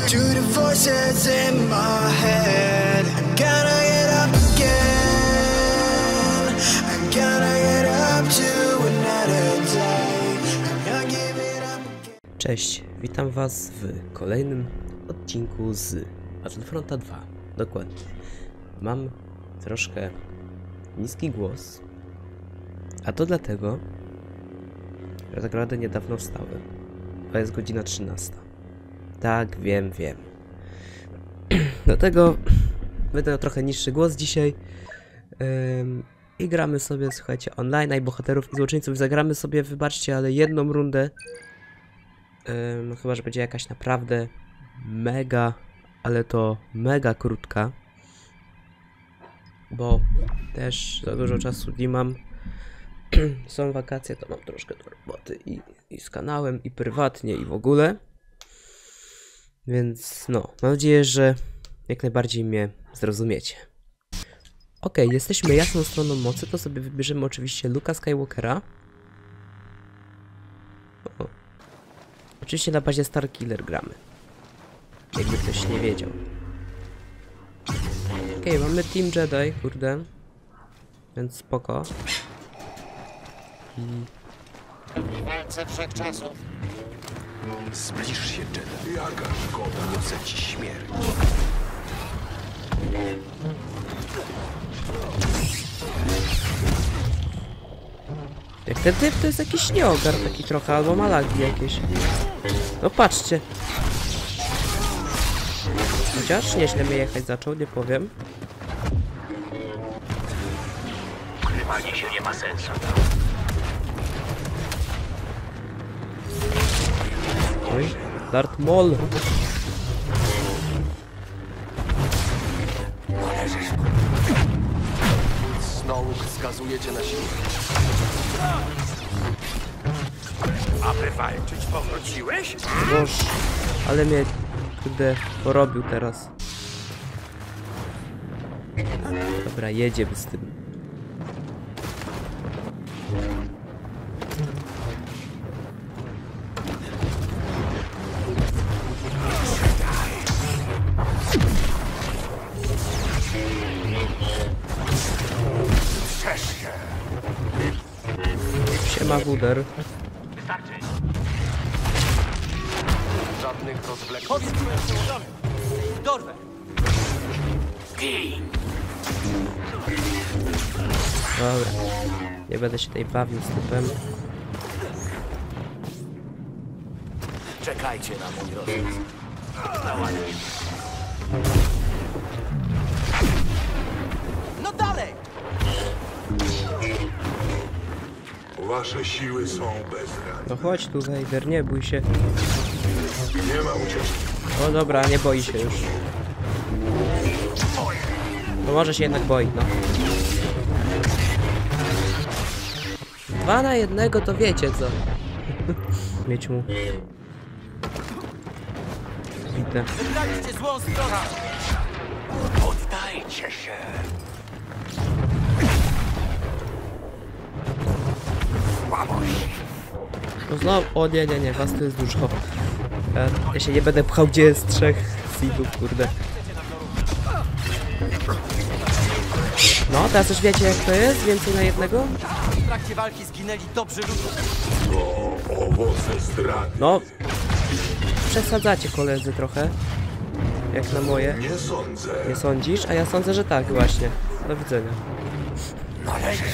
to the voices in my head. I'm gonna get up again. I'm gonna get up to another day. I'm gonna give it up again. Cześć, witam was w kolejnym odcinku z Battlefronta 2. Dokładnie. Mam troszkę niski głos, a to dlatego, że tak naprawdę niedawno wstałem. To jest godzina 13. Tak, wiem. Dlatego będę miał trochę niższy głos dzisiaj. I gramy sobie, słuchajcie, online i bohaterów i złoczyńców. Zagramy sobie, wybaczcie, ale jedną rundę. Chyba że będzie jakaś naprawdę mega, ale to mega krótka. Bo też za dużo czasu nie mam. Są wakacje, to mam troszkę do roboty i z kanałem, i prywatnie, i w ogóle. Więc no, mam nadzieję, że jak najbardziej mnie zrozumiecie. Ok, jesteśmy jasną stroną mocy, to sobie wybierzemy oczywiście Luke'a Skywalkera. O. Oczywiście na bazie Starkiller gramy. Jakby ktoś nie wiedział. Ok, mamy Team Jedi, kurde. Więc spoko. Walce wszechczasów. Zbliż się, Jedi. Jaka szkoda, niosę ci śmierć. Jak ten typ to jest jakiś nieogar taki trochę, albo ma lagi jakieś. No patrzcie. Chociaż nieźle mnie jechać zaczął, nie powiem. Ukrywanie się nie ma sensu. Oj, Darth Maul. Snoke wskazuje cię na śmierć. Aby walczyć, powróciłeś? Boż, ale mnie, kurde, porobił teraz. Dobra, jedziemy z tym. Siema, Wuder. Wystarczy. Żadnych rozwlekłych. Powiedz mi, jak się udamy. Dorwę. Gin. Dobra. Nie będę się tutaj bawił z typem. Czekajcie na mój rozkaz. No dalej! Wasze siły są bezradne. No chodź tu, Vader, nie bój się. Nie ma ucieczki. O dobra, nie boi się już. No może się jednak boi, no. 2 na 1 to wiecie co. Mieć mu. Widzę. Wybraliście złą stronę! Poddajcie się. No znowu, o nie, was tu jest dużo. Ja się nie będę pchał, gdzie jest 3 seedów, kurde. No, teraz już wiecie jak to jest? Więcej na jednego? W trakcie walki zginęli dobrzy ludzie. To owoce zdrady. No, przesadzacie koledzy trochę. Jak na moje. Nie sądzę. Nie sądzisz? A ja sądzę, że tak właśnie. Do widzenia. No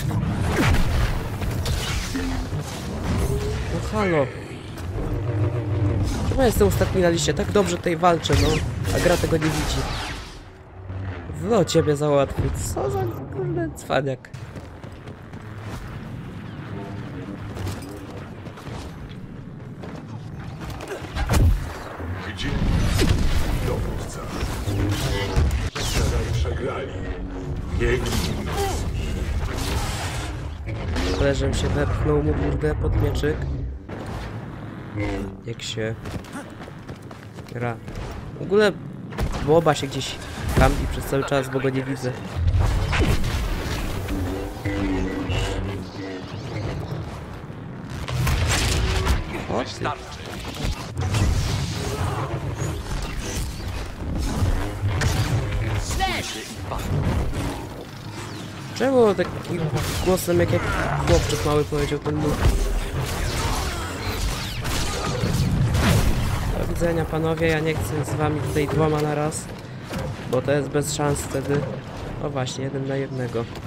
halo. Czemu jestem ostatni na liście? Tak dobrze tutaj walczę, no. A gra tego nie widzi. No ciebie załatwię. Co za kurde cwaniak. Gdzie? Dowódca. Jedi przegrali. Nie gin. Koleżem się wepchnął mu kurde pod mieczyk. Jak się gra. W ogóle Boba się gdzieś kampi przez cały czas, bo go nie widzę. O ty. Czemu takim głosem jak chłopczyk mały powiedział ten nóg? Do widzenia panowie, ja nie chcę z wami tutaj dwoma na raz, bo to jest bez szans wtedy. O właśnie, 1 na 1.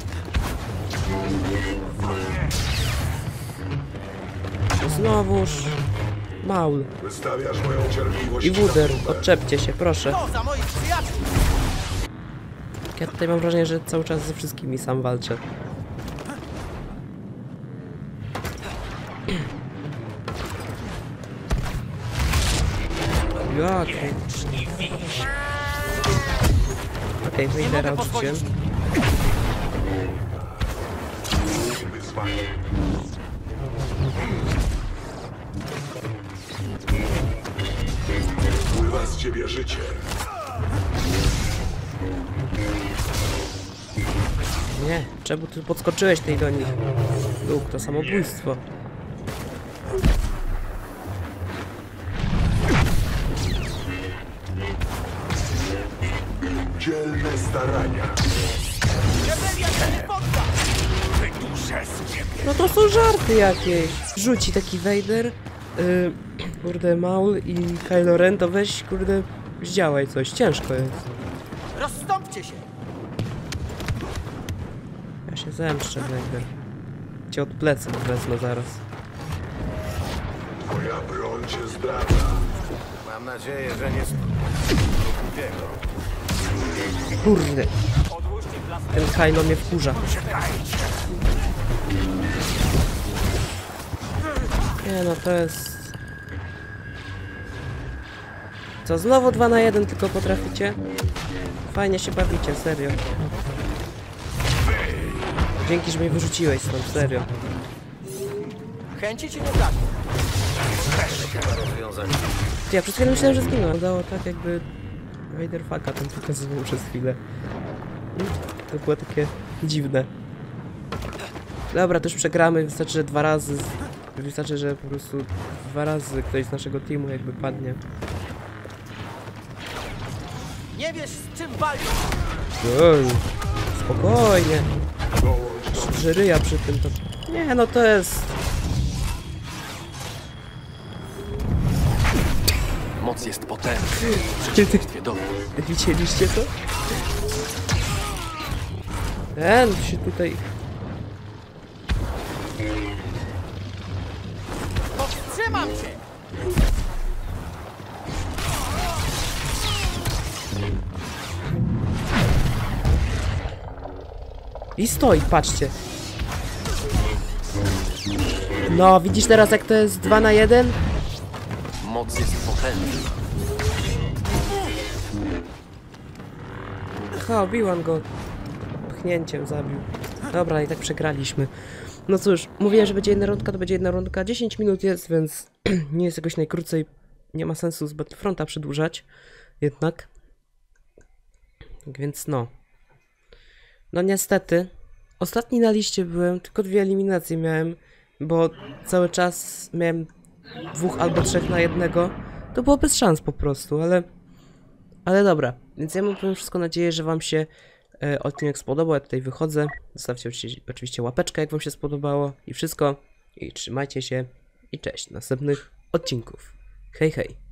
Znowuż Maul Wystawiasz moją cierpliwość. i Wuder, odczepcie się, proszę. To za moich przyjaciół! Ja tutaj mam wrażenie, że cały czas ze wszystkimi sam walczę. Jak? Okej, Vadera odrzuciłem. Wyzwanie. Pływa z ciebie życie. Nie, czemu ty podskoczyłeś tej do nich? Luke, to samobójstwo. Dzielne starania. Rebelia się nie podda! No to są żarty jakieś. Rzuci taki Vader, kurde Maul i Kylo Ren, to weź kurde zdziałaj coś, ciężko jest. Rozstąpcie się! Ja się zemszczę, Vader. Cię od pleców wezmę zaraz. Moja broń cię zdradza. Mam nadzieję, że nie Kurde. Ten Kylo mnie wkurza. Nie no, to jest... Co, znowu 2 na 1 tylko potraficie? Fajnie się bawicie, serio. Dzięki, że mnie wyrzuciłeś stąd, serio. Chęci ci nie braknie. Ja przez chwilę myślałem, że zginąłem. Udało tak jakby... Vaderfucka tam pokazywał przez chwilę. To było takie dziwne. Dobra, to już przegramy. Wystarczy, że 2 razy... Wystarczy, że po prostu 2 razy ktoś z naszego teamu jakby padnie. Nie wiesz z czym walczysz! Oj, spokojnie. Że ryja przy tym to... Nie no, to jest... Moc jest potężna. Przeciwieństwie do mnie. Widzieliście to? Ten się tutaj... Powstrzymam cię! I stoi, patrzcie. No, widzisz teraz jak to jest 2 na 1? Moc jest potężna. Ha, biłam go. Pchnięciem zabił. Dobra, i tak przegraliśmy. No cóż, mówiłem, że będzie 1 rundka, to będzie 1 rundka. 10 minut jest, więc nie jest jakoś najkrócej. Nie ma sensu z Battlefronta przedłużać. Jednak. Więc no. No niestety. Ostatni na liście byłem, tylko 2 eliminacje miałem. Bo cały czas miałem 2 albo 3 na 1. To było bez szans po prostu, ale dobra. Więc ja mam powiem wszystko nadzieję, że wam się odcinek spodobał. Ja tutaj wychodzę. Zostawcie oczywiście łapeczkę, jak wam się spodobało. I wszystko. I trzymajcie się. I cześć. Następnych odcinków. Hej, hej.